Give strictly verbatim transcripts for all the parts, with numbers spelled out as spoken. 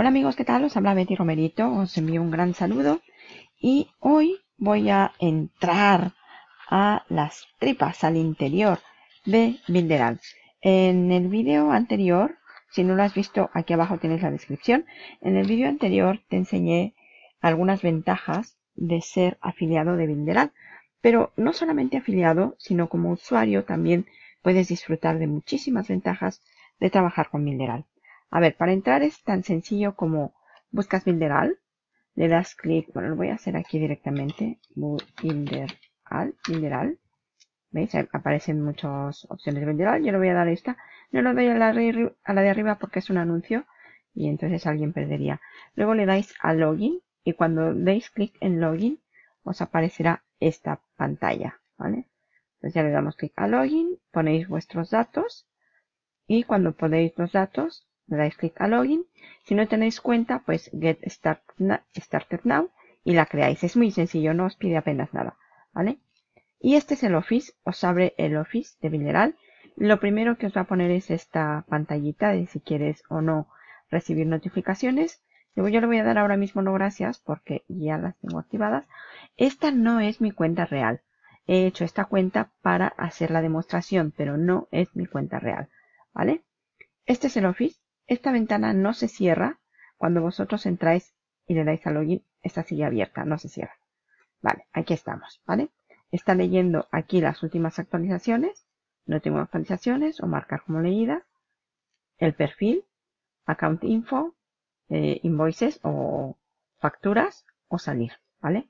Hola amigos, ¿qué tal? Os habla Betty Romerito, os envío un gran saludo y hoy voy a entrar a las tripas, al interior de Builderall. En el vídeo anterior, si no lo has visto, aquí abajo tienes la descripción. En el vídeo anterior te enseñé algunas ventajas de ser afiliado de Builderall, pero no solamente afiliado, sino como usuario también puedes disfrutar de muchísimas ventajas de trabajar con Builderall. A ver, para entrar es tan sencillo como buscas Builderall, le das clic, bueno, lo voy a hacer aquí directamente, Builderall, Builderall, ¿veis? Ahí aparecen muchas opciones de Builderall, yo le voy a dar esta, no le doy a la, a la de arriba porque es un anuncio y entonces alguien perdería. Luego le dais a Login y cuando deis clic en Login os aparecerá esta pantalla, ¿vale? Entonces ya le damos clic a Login, ponéis vuestros datos y cuando ponéis los datos le dais clic a Login. Si no tenéis cuenta, pues Get Started Now y la creáis. Es muy sencillo, no os pide apenas nada, ¿vale? Y este es el Office, os abre el Office de Builderall. Lo primero que os va a poner es esta pantallita de si quieres o no recibir notificaciones. Yo le voy a dar ahora mismo no gracias porque ya las tengo activadas. Esta no es mi cuenta real. He hecho esta cuenta para hacer la demostración, pero no es mi cuenta real, ¿vale? Este es el Office. Esta ventana no se cierra. Cuando vosotros entráis y le dais a Login, esta sigue abierta, no se cierra. Vale, aquí estamos, ¿vale? Está leyendo aquí las últimas actualizaciones. No tengo actualizaciones o marcar como leídas. El perfil, account info, eh, invoices o facturas o salir, ¿vale?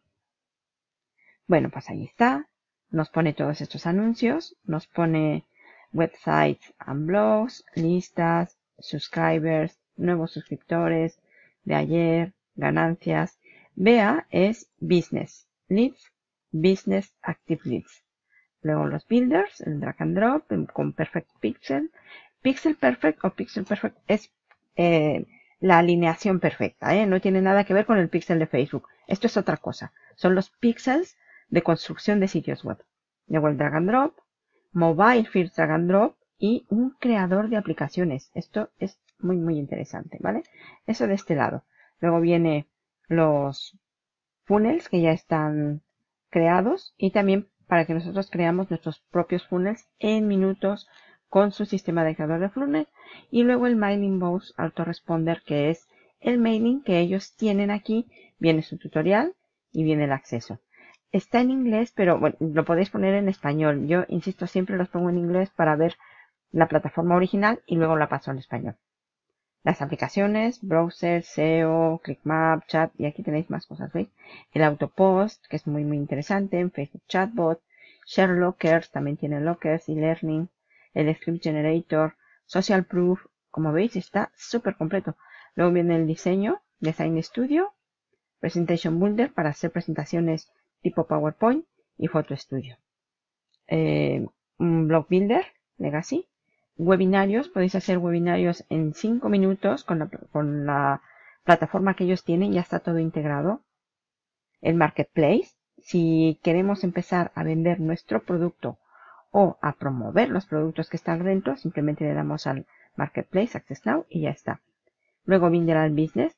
Bueno, pues ahí está. Nos pone todos estos anuncios. Nos pone websites and blogs, listas, subscribers, nuevos suscriptores, de ayer, ganancias. B A es Business, Leads, Business Active Leads. Luego los builders, el drag and drop con Perfect Pixel. Pixel Perfect o Pixel Perfect es eh, la alineación perfecta, ¿eh? No tiene nada que ver con el pixel de Facebook. Esto es otra cosa. Son los píxeles de construcción de sitios web. Luego el drag and drop, mobile first drag and drop y un creador de aplicaciones. Esto es muy muy interesante, ¿vale? Eso de este lado. Luego viene los funnels que ya están creados y también para que nosotros creamos nuestros propios funnels en minutos con su sistema de creador de funnels. Y luego el Mailing Box Autoresponder, que es el mailing que ellos tienen aquí. Viene su tutorial y viene el acceso. Está en inglés, pero bueno, lo podéis poner en español. Yo, insisto, siempre los pongo en inglés para ver la plataforma original y luego la paso al español. Las aplicaciones, browser, S E O, ClickMap, Chat, y aquí tenéis más cosas, ¿veis? El Autopost, que es muy muy interesante, en Facebook Chatbot, Share Lockers, también tiene Lockers y Learning, el Script Generator, Social Proof, como veis está súper completo. Luego viene el diseño, Design Studio, Presentation Builder para hacer presentaciones tipo PowerPoint y Photo Studio. Eh, un Blog Builder, Legacy. Webinarios, podéis hacer webinarios en cinco minutos con la, con la plataforma que ellos tienen, ya está todo integrado. El Marketplace, si queremos empezar a vender nuestro producto o a promover los productos que están dentro, simplemente le damos al Marketplace, Access Now y ya está. Luego Builderall Business,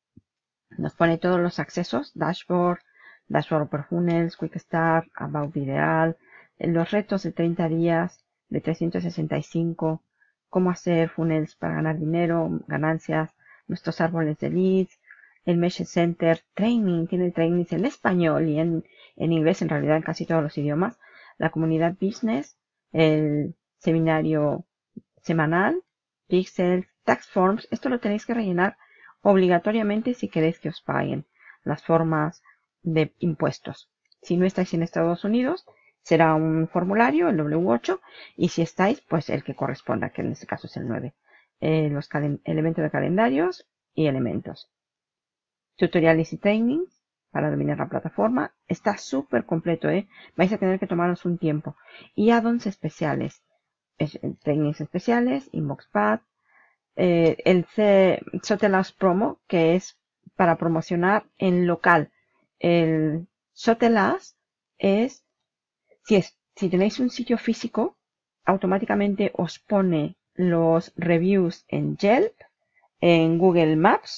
nos pone todos los accesos, Dashboard, Dashboard por Funnels, Quick Start, About Builderall, los retos de treinta días, de trescientos sesenta y cinco, cómo hacer funnels para ganar dinero, ganancias, nuestros árboles de leads, el Message Center, training, tiene trainings en español y en, en inglés, en realidad en casi todos los idiomas, la comunidad business, el seminario semanal, pixels, tax forms, esto lo tenéis que rellenar obligatoriamente si queréis que os paguen las formas de impuestos. Si no estáis en Estados Unidos, será un formulario, el doble u ocho, y si estáis, pues el que corresponda, que en este caso es el nueve. Eh, los elementos de calendarios y elementos. Tutoriales y trainings para dominar la plataforma. Está súper completo, ¿eh? Vais a tener que tomaros un tiempo. Y add-ons especiales. Es, trainings especiales, InboxPad, eh, el Sotelas Promo, que es para promocionar en local. El Sotelas es Si, es, si tenéis un sitio físico, automáticamente os pone los reviews en Yelp, en Google Maps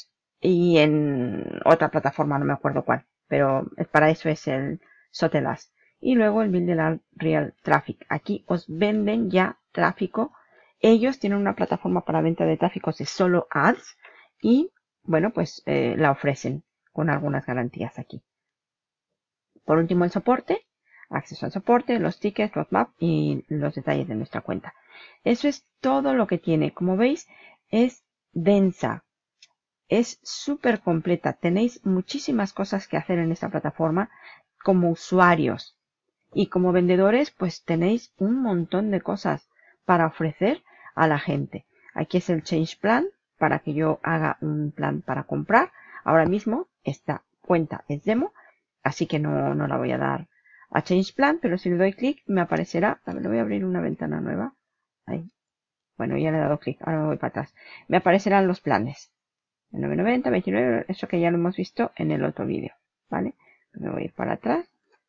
y en otra plataforma, no me acuerdo cuál, pero para eso es el Sotellus. Y luego el Builder Real Traffic. Aquí os venden ya tráfico. Ellos tienen una plataforma para venta de tráficos de solo ads y, bueno, pues eh, la ofrecen con algunas garantías aquí. Por último, el soporte, acceso al soporte, los tickets, roadmap y los detalles de nuestra cuenta. Eso es todo lo que tiene. Como veis, es densa. Es súper completa. Tenéis muchísimas cosas que hacer en esta plataforma como usuarios. Y como vendedores, pues tenéis un montón de cosas para ofrecer a la gente. Aquí es el Change Plan para que yo haga un plan para comprar. Ahora mismo esta cuenta es demo, así que no, no la voy a dar a Change Plan, pero si le doy clic me aparecerá. También le voy a abrir una ventana nueva. Ahí. Bueno, ya le he dado clic, ahora me voy para atrás. Me aparecerán los planes. nueve noventa, veintinueve, eso que ya lo hemos visto en el otro vídeo, ¿vale? Me voy a ir para atrás.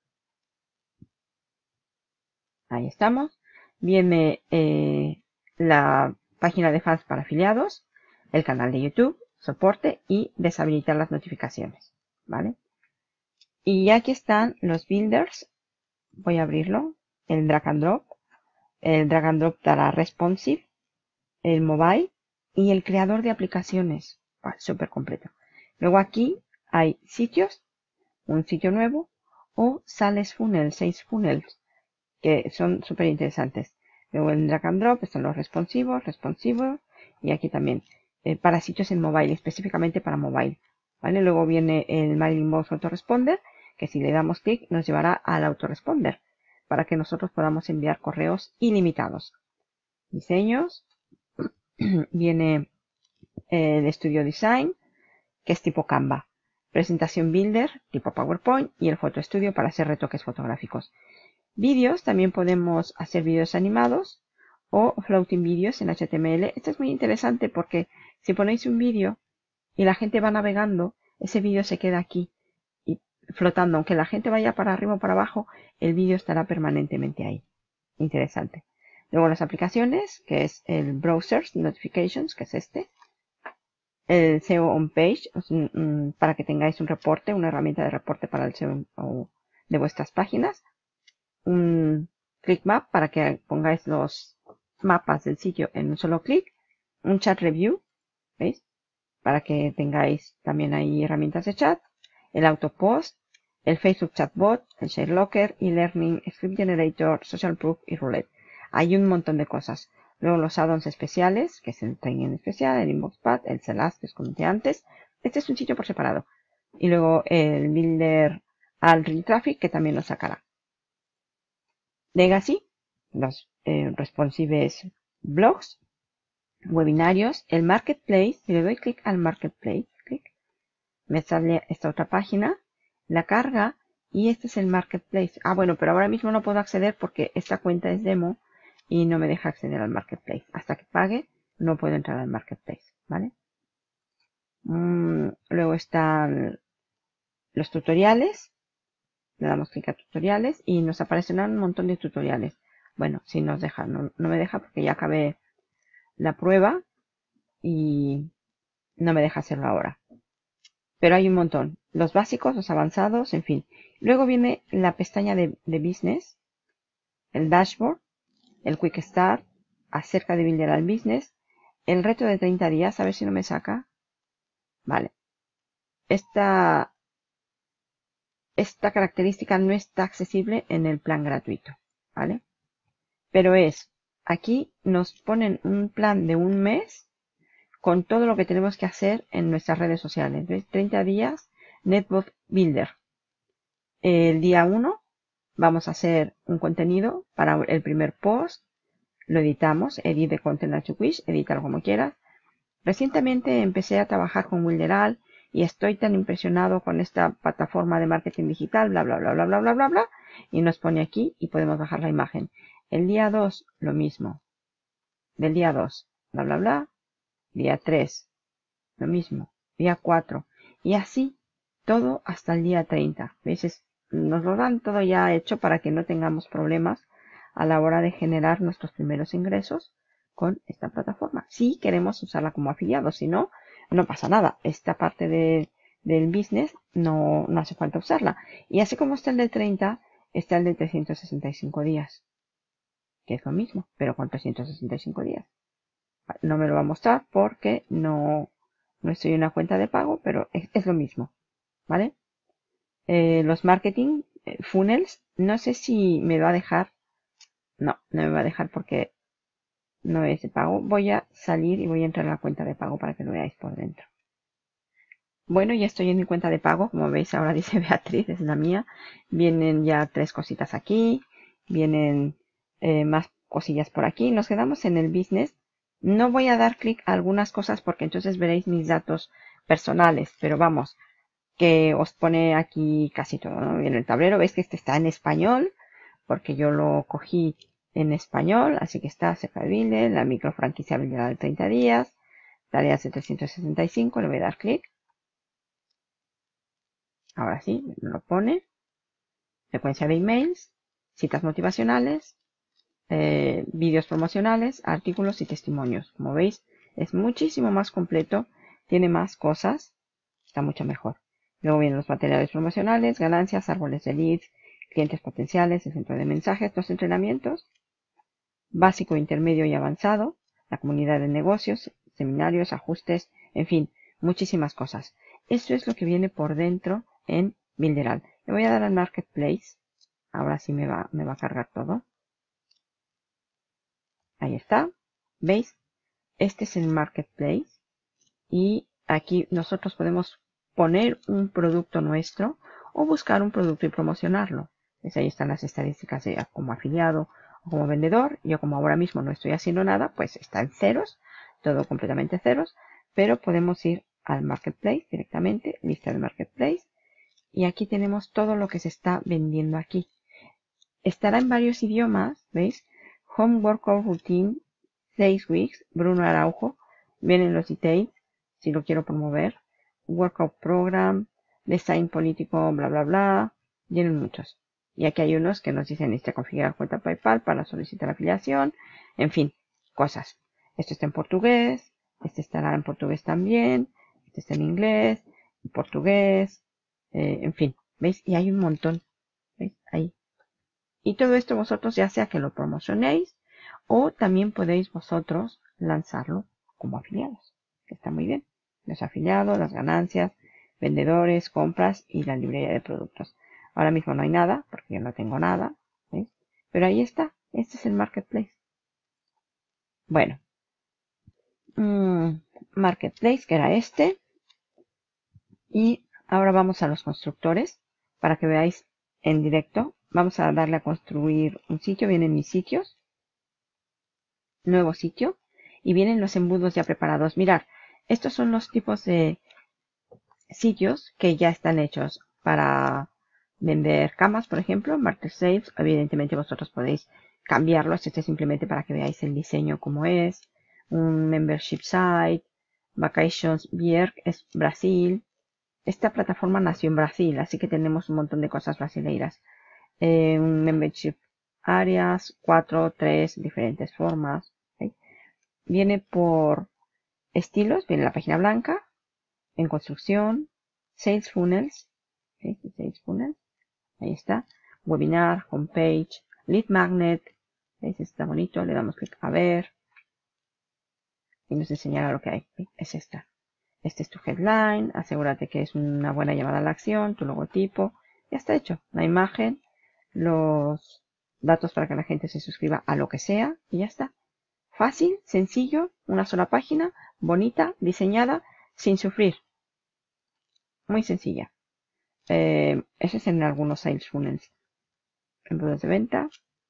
Ahí estamos. Viene eh, la página de fans para afiliados, el canal de YouTube, soporte y deshabilitar las notificaciones, ¿vale? Y aquí están los builders. Voy a abrirlo. El drag and drop. El drag and drop dará responsive, el mobile y el creador de aplicaciones. Ah, súper completo. Luego aquí hay sitios, un sitio nuevo o sales funnels, seis funnels, que son súper interesantes. Luego en drag and drop están los responsivos, responsivos y aquí también eh, para sitios en mobile, específicamente para mobile. ¿Vale? Luego viene el Mailbox Autoresponder, que si le damos clic nos llevará al autoresponder para que nosotros podamos enviar correos ilimitados. Diseños. Viene el Studio Design, que es tipo Canva. Presentación Builder, tipo PowerPoint, y el Photo Studio para hacer retoques fotográficos. Vídeos, también podemos hacer vídeos animados o floating vídeos en H T M L. Esto es muy interesante porque si ponéis un vídeo y la gente va navegando, ese vídeo se queda aquí y flotando. Aunque la gente vaya para arriba o para abajo, el vídeo estará permanentemente ahí. Interesante. Luego las aplicaciones, que es el Browsers Notifications, que es este. El S E O On Page, para que tengáis un reporte, una herramienta de reporte para el S E O de vuestras páginas. Un click map para que pongáis los mapas del sitio en un solo clic. Un chat review, ¿veis? Para que tengáis también ahí herramientas de chat. El autopost, el Facebook chatbot, el ShareLocker, e-learning, script generator, social proof y roulette. Hay un montón de cosas. Luego los add-ons especiales, que es el training especial, el inbox pad, el Sellas, que os comenté antes. Este es un sitio por separado. Y luego el builder al real traffic, que también nos sacará. Legacy, los eh, responsives blogs, webinarios, el marketplace. Si le doy clic al marketplace, clic, me sale esta otra página, la carga y este es el marketplace. Ah, bueno, pero ahora mismo no puedo acceder porque esta cuenta es demo y no me deja acceder al marketplace. Hasta que pague no puedo entrar al marketplace, ¿vale? Mm, luego están los tutoriales. Le damos clic a tutoriales y nos aparecerán un montón de tutoriales. Bueno, si nos deja, no, no me deja porque ya acabé la prueba y no me deja hacerlo ahora. Pero hay un montón. Los básicos, los avanzados, en fin. Luego viene la pestaña de, de Business, el Dashboard, el Quick Start, acerca de Builder al Business, el reto de treinta días, a ver si no me saca. Vale. Esta, esta característica no está accesible en el plan gratuito, ¿vale? Pero es, aquí nos ponen un plan de un mes con todo lo que tenemos que hacer en nuestras redes sociales. ¿Ves? treinta días, Netbot Builder. El día uno vamos a hacer un contenido para el primer post. Lo editamos, edit the content as you wish, edítalo como quieras. Recientemente empecé a trabajar con Builderal y estoy tan impresionado con esta plataforma de marketing digital, bla, bla, bla, bla, bla, bla, bla, bla. Y nos pone aquí y podemos bajar la imagen. El día dos, lo mismo. Del día dos, bla, bla, bla. Día tres, lo mismo. Día cuatro. Y así, todo hasta el día treinta. ¿Veis? Nos lo dan todo ya hecho para que no tengamos problemas a la hora de generar nuestros primeros ingresos con esta plataforma. Si queremos usarla como afiliados, si no, no pasa nada. Esta parte de, del business no, no hace falta usarla. Y así como está el de treinta, está el de trescientos sesenta y cinco días, que es lo mismo, pero con trescientos sesenta y cinco días. No me lo va a mostrar porque no, no estoy en una cuenta de pago, pero es, es lo mismo, ¿vale? Eh, los marketing eh, funnels, no sé si me va a dejar. No, no me va a dejar porque no es de pago. Voy a salir y voy a entrar a la cuenta de pago para que lo veáis por dentro. Bueno, ya estoy en mi cuenta de pago. Como veis, ahora dice Beatriz, es la mía. Vienen ya tres cositas aquí. Vienen eh, más cosillas por aquí. Nos quedamos en el business. No voy a dar clic a algunas cosas porque entonces veréis mis datos personales. Pero vamos, que os pone aquí casi todo, ¿no? En el tablero veis que este está en español, porque yo lo cogí en español, así que está cerca de Bille, la micro franquicia venderá de treinta días, tareas de trescientos sesenta y cinco, le voy a dar clic. Ahora sí, me lo pone. Secuencia de emails, citas motivacionales, eh, vídeos promocionales, artículos y testimonios. Como veis, es muchísimo más completo, tiene más cosas, está mucho mejor. Luego vienen los materiales promocionales, ganancias, árboles de leads, clientes potenciales, el centro de mensajes, los entrenamientos, básico, intermedio y avanzado, la comunidad de negocios, seminarios, ajustes, en fin, muchísimas cosas. Eso es lo que viene por dentro en Builderall. Le voy a dar al Marketplace. Ahora sí me va, me va a cargar todo. Ahí está. ¿Veis? Este es el Marketplace. Y aquí nosotros podemos poner un producto nuestro o buscar un producto y promocionarlo. Pues ahí están las estadísticas de como afiliado o como vendedor. Yo como ahora mismo no estoy haciendo nada, pues está en ceros, todo completamente ceros, pero podemos ir al Marketplace directamente, lista de Marketplace, y aquí tenemos todo lo que se está vendiendo aquí. Estará en varios idiomas, ¿veis? Home Workout Routine, seis weeks, Bruno Araujo, vienen los details, si lo quiero promover, Workout Program, Design Político, bla, bla, bla, vienen muchos. Y aquí hay unos que nos dicen, necesita configurar cuenta PayPal para solicitar afiliación, en fin, cosas. Este está en portugués, este estará en portugués también, este está en inglés, en portugués, eh, en fin, ¿veis? Y hay un montón, ¿veis? Ahí. Y todo esto vosotros ya sea que lo promocionéis o también podéis vosotros lanzarlo como afiliados, que está muy bien. Los afiliados, las ganancias, vendedores, compras y la librería de productos. Ahora mismo no hay nada porque yo no tengo nada, ¿veis? Pero ahí está, este es el Marketplace. Bueno, mmm, Marketplace que era este. Y ahora vamos a los constructores para que veáis en directo. Vamos a darle a construir un sitio, vienen mis sitios. Nuevo sitio y vienen los embudos ya preparados. Mirad, estos son los tipos de sitios que ya están hechos para vender camas, por ejemplo, Market Sales. Evidentemente vosotros podéis cambiarlos. Este es simplemente para que veáis el diseño como es. Un membership site, Vacations Bierg es Brasil. Esta plataforma nació en Brasil, así que tenemos un montón de cosas brasileiras. Eh, un membership áreas, cuatro, tres, diferentes formas. ¿Sí? Viene por estilos, viene la página blanca, en construcción, Sales Funnels, ¿sí? Sales Funnels, ahí está, webinar, homepage, lead magnet, ¿veis? Está bonito, le damos clic a ver y nos enseñará lo que hay, ¿sí? Es esta. Este es tu headline, asegúrate que es una buena llamada a la acción, tu logotipo, ya está hecho, la imagen, los datos para que la gente se suscriba a lo que sea y ya está. Fácil, sencillo, una sola página, bonita, diseñada, sin sufrir. Muy sencilla. Eh, eso es en algunos sales funnels. Embudos de venta.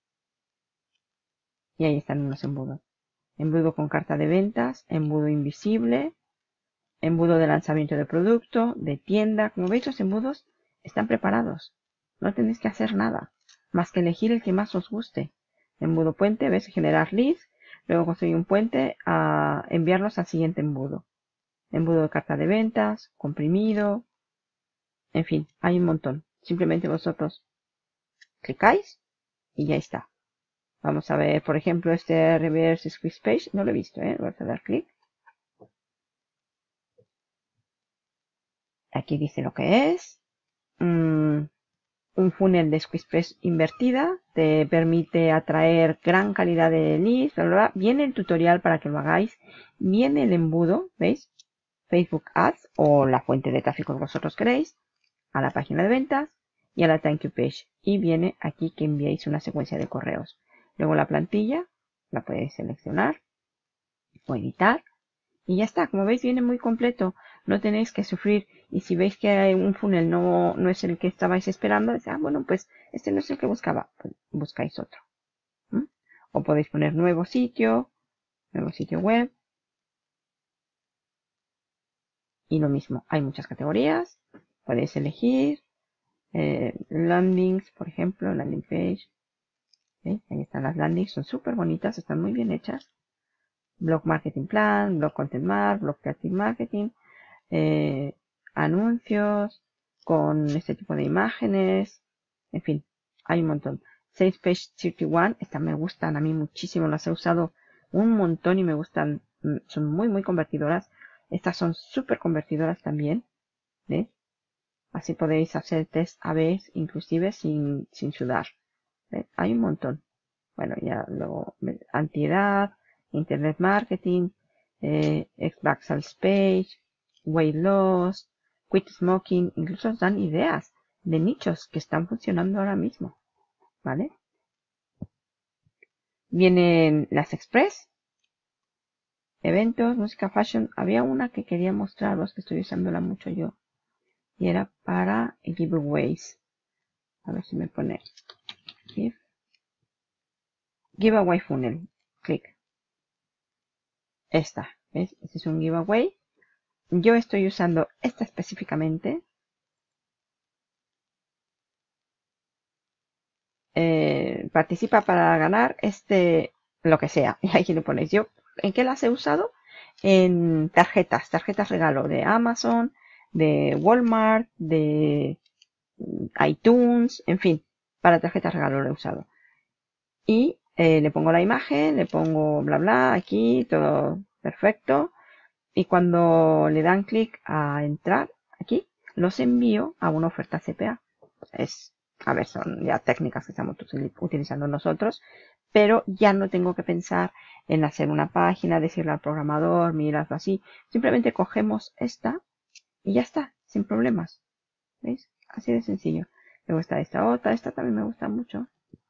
Y ahí están unos embudos. Embudo con carta de ventas, embudo invisible, embudo de lanzamiento de producto, de tienda. Como veis, los embudos están preparados. No tenéis que hacer nada, más que elegir el que más os guste. Embudo puente, ves, generar leads. Luego construir un puente a enviarlos al siguiente embudo. Embudo de carta de ventas, comprimido. En fin, hay un montón. Simplemente vosotros clicáis y ya está. Vamos a ver, por ejemplo, este reverse squeeze page. No lo he visto, ¿eh? Voy a dar clic. Aquí dice lo que es. Mm, un funnel de SqueezePress invertida. Te permite atraer gran calidad de leads. Bla, bla, bla. Viene el tutorial para que lo hagáis. Viene el embudo, ¿veis? Facebook Ads o la fuente de tráfico que vosotros queréis. A la página de ventas y a la Thank You Page. Y viene aquí que enviéis una secuencia de correos. Luego la plantilla. La podéis seleccionar o editar. Y ya está, como veis viene muy completo, no tenéis que sufrir. Y si veis que hay un funnel no, no es el que estabais esperando, decís, ah, bueno, pues este no es el que buscaba, pues buscáis otro. ¿Mm? O podéis poner nuevo sitio, nuevo sitio web. Y lo mismo, hay muchas categorías, podéis elegir eh, landings, por ejemplo, landing page. ¿Veis? Ahí están las landings, son súper bonitas, están muy bien hechas. Blog Marketing Plan, Blog Content Mark, Blog Creative Marketing. Eh, anuncios con este tipo de imágenes, en fin, hay un montón. Sales Page treinta y uno, estas me gustan a mí muchísimo, las he usado un montón y me gustan, son muy muy convertidoras. Estas son súper convertidoras también, ¿ves? Así podéis hacer test A B inclusive sin, sin sudar. ¿Ves? Hay un montón. Bueno, ya luego antiedad, internet marketing, eh, Xback Sales Page, weight loss, quit smoking, incluso os dan ideas de nichos que están funcionando ahora mismo, ¿vale? Vienen las Express, eventos, música, fashion. Había una que quería mostraros, que estoy usándola mucho yo, y era para giveaways. A ver si me pone give, giveaway funnel, clic. Esta, ¿ves? Este es un giveaway. Yo estoy usando esta específicamente. Eh, participa para ganar este, lo que sea. Y aquí lo ponéis. Yo, ¿en qué las he usado? En tarjetas, tarjetas regalo de Amazon, de Walmart, de iTunes, en fin, para tarjetas regalo lo he usado. Y eh, le pongo la imagen, le pongo bla bla, aquí, todo perfecto. Y cuando le dan clic a entrar aquí, los envío a una oferta C P A. Es, a ver, son ya técnicas que estamos utilizando nosotros, pero ya no tengo que pensar en hacer una página, decirle al programador, mirarlo así. Simplemente cogemos esta y ya está, sin problemas. ¿Veis? Así de sencillo. Luego está esta otra, esta también me gusta mucho.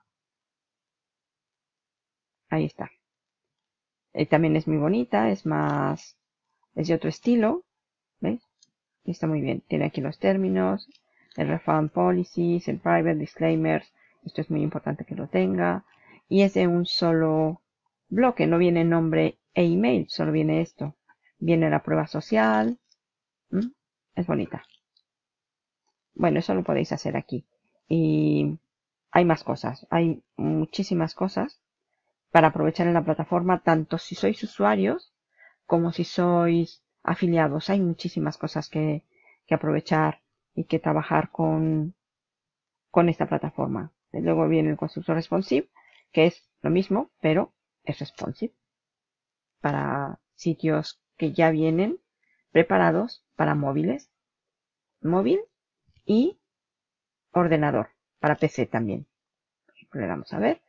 Ahí está. Eh, también es muy bonita, es más, es de otro estilo. ¿Veis? Y está muy bien. Tiene aquí los términos, el refund policies, el private disclaimers. Esto es muy importante que lo tenga. Y es de un solo bloque. No viene nombre e email. Solo viene esto. Viene la prueba social. ¿Mm? Es bonita. Bueno, eso lo podéis hacer aquí. Y hay más cosas. Hay muchísimas cosas para aprovechar en la plataforma. Tanto si sois usuarios como si sois afiliados. Hay muchísimas cosas que, que aprovechar y que trabajar con, con esta plataforma. Luego viene el constructor responsive, que es lo mismo, pero es responsive para sitios que ya vienen preparados para móviles, móvil y ordenador, para P C también. Le damos a ver.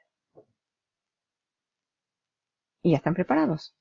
Y ya están preparados.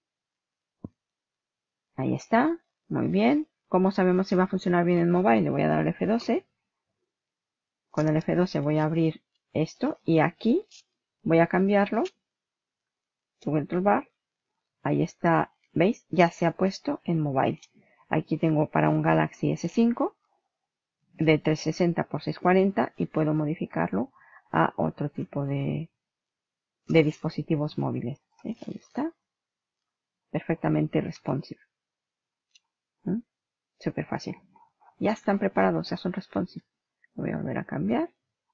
Ahí está. Muy bien. ¿Cómo sabemos si va a funcionar bien en mobile? Le voy a dar el F doce. Con el F doce voy a abrir esto y aquí voy a cambiarlo. Google Toolbar. Ahí está. ¿Veis? Ya se ha puesto en mobile. Aquí tengo para un Galaxy S cinco de trescientos sesenta por seiscientos cuarenta y puedo modificarlo a otro tipo de, de dispositivos móviles. ¿Veis? Ahí está. Perfectamente responsive. ¿Mm? Súper fácil. Ya están preparados, ya son responsive. Lo voy a volver a cambiar.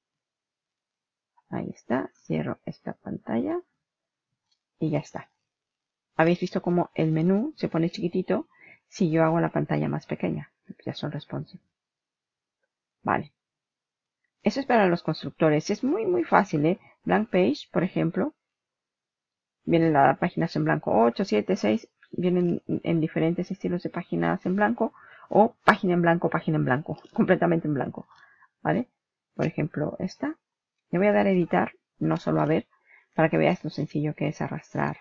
Ahí está. Cierro esta pantalla. Y ya está. Habéis visto cómo el menú se pone chiquitito si yo hago la pantalla más pequeña. Ya son responsive. Vale. Eso es para los constructores. Es muy muy fácil, ¿eh? Blank page, por ejemplo. Vienen las páginas en blanco ocho, siete, seis. Vienen en diferentes estilos de páginas en blanco. o página en blanco, página en blanco, completamente en blanco, ¿vale? Por ejemplo, esta. Le voy a dar a editar, no solo a ver, para que veáis lo sencillo que es arrastrar,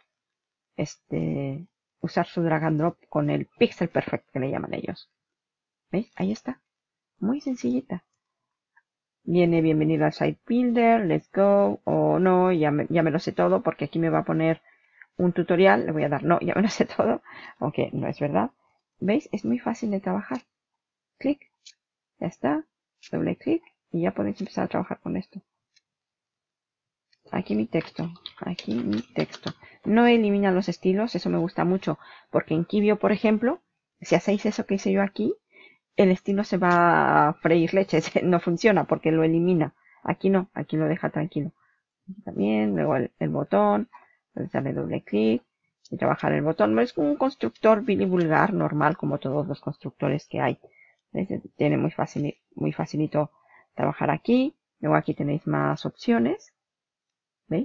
este, usar su drag and drop con el pixel perfect que le llaman ellos. ¿Veis? Ahí está. Muy sencillita. Viene bienvenido al Site Builder, let's go, o no, ya me, ya me lo sé todo, porque aquí me va a poner un tutorial. Le voy a dar no, ya me lo sé todo, aunque no es verdad. ¿Veis? Es muy fácil de trabajar. Clic. Ya está. Doble clic. Y ya podéis empezar a trabajar con esto. Aquí mi texto. Aquí mi texto. No elimina los estilos. Eso me gusta mucho. Porque en Kibio, por ejemplo, si hacéis eso que hice yo aquí, el estilo se va a freír leches. No funciona porque lo elimina. Aquí no. Aquí lo deja tranquilo. Aquí también. Luego el, el botón. Puedes darle doble clic. Y trabajar el botón. Es un constructor Billy vulgar normal, como todos los constructores que hay. ¿Veis? Tiene muy fácil, muy facilito trabajar aquí. Luego aquí tenéis más opciones. ¿Veis?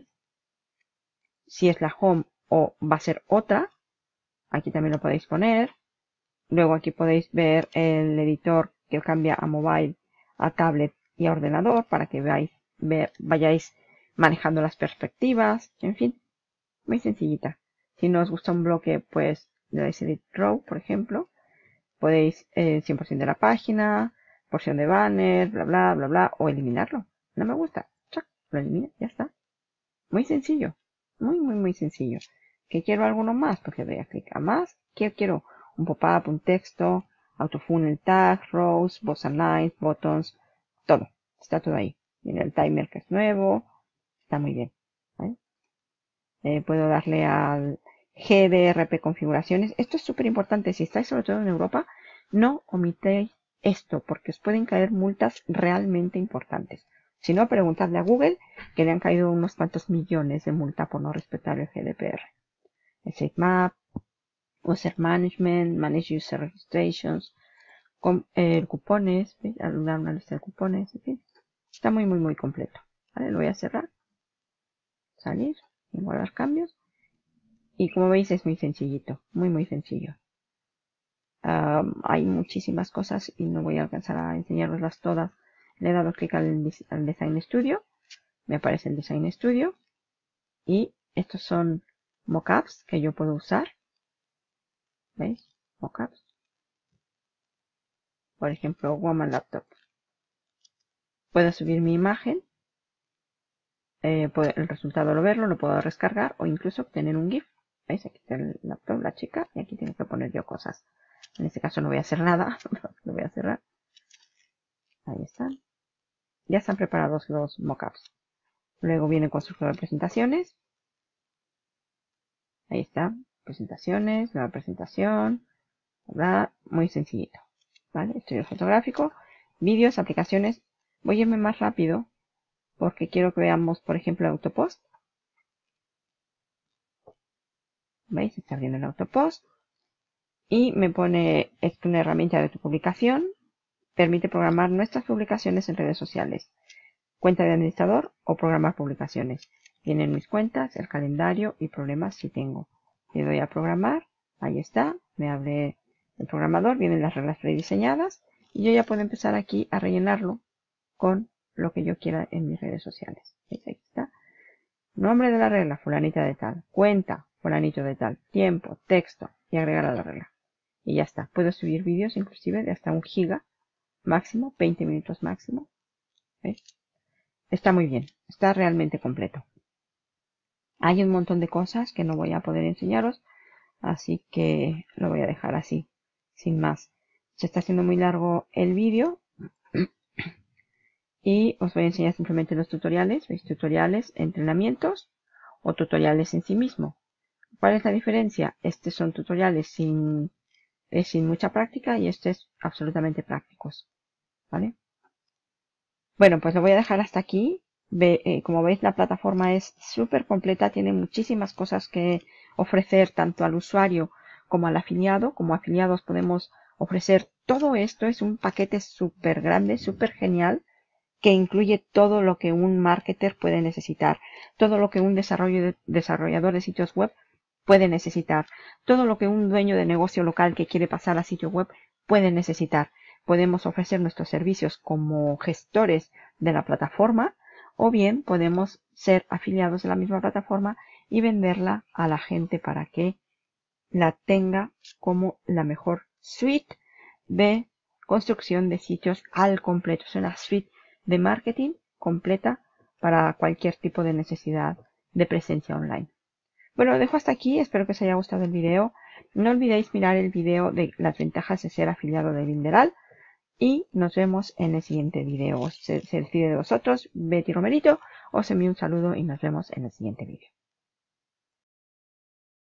Si es la home o va a ser otra. Aquí también lo podéis poner. Luego aquí podéis ver el editor que cambia a mobile, a tablet y a ordenador para que veáis, ver, vayáis manejando las perspectivas. En fin, muy sencillita. Si no os gusta un bloque, pues le dais edit row, por ejemplo. Podéis eh, cien por ciento de la página, porción de banner, bla, bla, bla, bla, o eliminarlo. No me gusta. Chac, lo elimino, ya está. Muy sencillo. Muy, muy, muy sencillo. ¿Que quiero alguno más? Porque voy a clicar más. ¿Qué quiero? Un pop-up, un texto, autofunnel tag, rows, box and lines, buttons, todo. Está todo ahí. Viene el timer que es nuevo. Está muy bien. ¿Vale? Eh, puedo darle al G D R P configuraciones. Esto es súper importante. Si estáis sobre todo en Europa, no omitéis esto porque os pueden caer multas realmente importantes. Si no, preguntadle a Google que le han caído unos cuantos millones de multa por no respetar el G D P R. El sitemap, User Management, Manage User Registrations, con, eh, cupones, dar una lista de cupones, en fin. Está muy, muy, muy completo. ¿Vale? Lo voy a cerrar. Salir y guardar cambios. Y como veis es muy sencillito, muy muy sencillo. Um, hay muchísimas cosas y no voy a alcanzar a enseñaroslas todas. Le he dado clic al, al Design Studio, me aparece el Design Studio y estos son mockups que yo puedo usar. ¿Veis? Mockups. Por ejemplo, Woman Laptop. Puedo subir mi imagen, eh, puedo, el resultado lo verlo, lo puedo descargar o incluso obtener un GIF. ¿Veis? Aquí está el laptop, la chica, y aquí tengo que poner yo cosas. En este caso no voy a hacer nada, lo voy a cerrar. Ahí están. Ya están preparados los mockups. Luego viene el constructor de presentaciones. Ahí está. Presentaciones, nueva presentación. ¿Verdad? Muy sencillito. ¿Vale? Estudio fotográfico. Vídeos, aplicaciones. Voy a irme más rápido porque quiero que veamos, por ejemplo, el autopost. ¿Veis? Está abriendo el autopost. Y me pone, es una herramienta de autopublicación. Permite programar nuestras publicaciones en redes sociales. Cuenta de administrador o programar publicaciones. Vienen mis cuentas, el calendario y problemas si tengo. Le doy a programar. Ahí está. Me abre el programador. Vienen las reglas prediseñadas. Y yo ya puedo empezar aquí a rellenarlo con lo que yo quiera en mis redes sociales. ¿Veis? Ahí está. Nombre de la regla, fulanita de tal. Cuenta, fulanito de tal. Tiempo, texto y agregar a la regla. Y ya está. Puedo subir vídeos inclusive de hasta un giga máximo, veinte minutos máximo. ¿Veis? Está muy bien. Está realmente completo. Hay un montón de cosas que no voy a poder enseñaros. Así que lo voy a dejar así. Sin más. Se está haciendo muy largo el vídeo. Y os voy a enseñar simplemente los tutoriales. ¿Veis? Tutoriales, entrenamientos o tutoriales en sí mismo. ¿Cuál es la diferencia? Estos son tutoriales sin, eh, sin mucha práctica y estos absolutamente prácticos. ¿Vale? Bueno, pues lo voy a dejar hasta aquí. Ve, eh, como veis, la plataforma es súper completa. Tiene muchísimas cosas que ofrecer tanto al usuario como al afiliado. Como afiliados podemos ofrecer todo esto. Es un paquete súper grande, súper genial, que incluye todo lo que un marketer puede necesitar, todo lo que un desarrollo de, desarrollador de sitios web puede necesitar, todo lo que un dueño de negocio local que quiere pasar a sitio web pueden necesitar. Podemos ofrecer nuestros servicios como gestores de la plataforma o bien podemos ser afiliados de la misma plataforma y venderla a la gente para que la tenga como la mejor suite de construcción de sitios al completo. Es una suite de marketing completa para cualquier tipo de necesidad de presencia online. Bueno, lo dejo hasta aquí. Espero que os haya gustado el video. No olvidéis mirar el video de las ventajas de ser afiliado de Binderal. Y nos vemos en el siguiente video. Se, se despide de vosotros, Betty Romerito. Os envío un saludo y nos vemos en el siguiente video.